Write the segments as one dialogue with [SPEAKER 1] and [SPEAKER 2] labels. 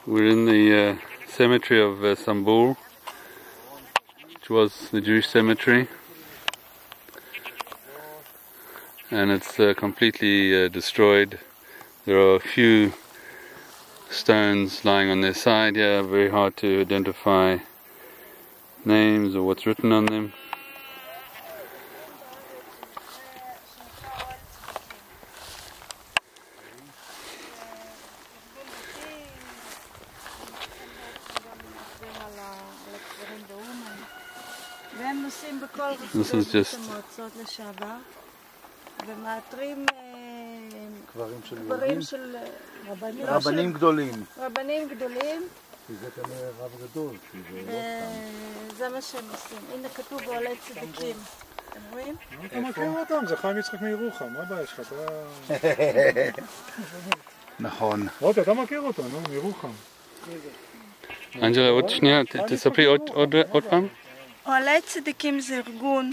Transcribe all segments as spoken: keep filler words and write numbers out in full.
[SPEAKER 1] We're in the uh, cemetery of uh, Sambor, which was the Jewish cemetery, and it's uh, completely uh, destroyed. There are a few stones lying on their side here, very hard to identify names or what's written on them. This is just
[SPEAKER 2] ומאתרים
[SPEAKER 3] קברים
[SPEAKER 2] של
[SPEAKER 3] רבנים גדולים.
[SPEAKER 2] רבנים גדולים.
[SPEAKER 3] זה כנראה רב גדול.
[SPEAKER 2] זה מה שהם עושים. הנה כתוב עולי צדיקים. אתם רואים?
[SPEAKER 4] אתה מכיר אותם, זה חיים יצחק מירוחם, מה הבעיה שלך?
[SPEAKER 3] נכון.
[SPEAKER 4] רותי, אתה מכיר אותם, מירוחם.
[SPEAKER 1] אנג'לה, עוד שנייה, תספרי עוד פעם.
[SPEAKER 2] עולי צדיקים זה ארגון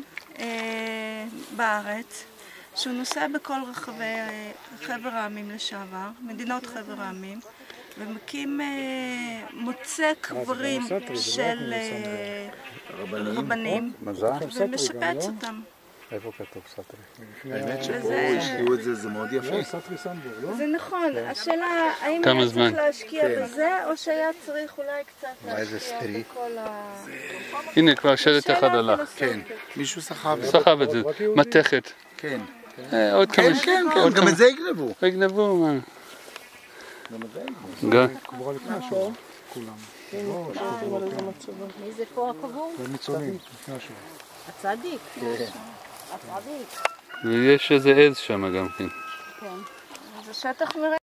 [SPEAKER 2] בארץ שהוא נוסע בכל רחבי חבר העמים לשעבר, מדינות חבר העמים, ומקים מוצא קברים של רבנים ומשפץ אותם.
[SPEAKER 3] איפה כתוב סטרי? האמת שפה השקיעו את זה, זה מאוד יפה.
[SPEAKER 2] זה נכון, השאלה האם היה צריך להשקיע בזה או שהיה צריך אולי קצת להשקיע בכל ה...
[SPEAKER 1] הנה כבר שלט אחד הלך.
[SPEAKER 3] כן, מישהו סחב את זה.
[SPEAKER 1] סחב את זה, מתכת.
[SPEAKER 3] כן.
[SPEAKER 1] עוד כמה...
[SPEAKER 3] כן, כן, כן, גם את זה יגנבו.
[SPEAKER 1] יגנבו, מה?
[SPEAKER 3] גם את זה יגנבו.
[SPEAKER 4] קבורה לפני השואה, כולם.
[SPEAKER 2] מי זה פה הקבור?
[SPEAKER 4] זה ניצולים, לפני השואה.
[SPEAKER 2] הצדיק. הצדיק.
[SPEAKER 1] ויש איזה עז שם גם כן.
[SPEAKER 2] כן. זה שטח מראה.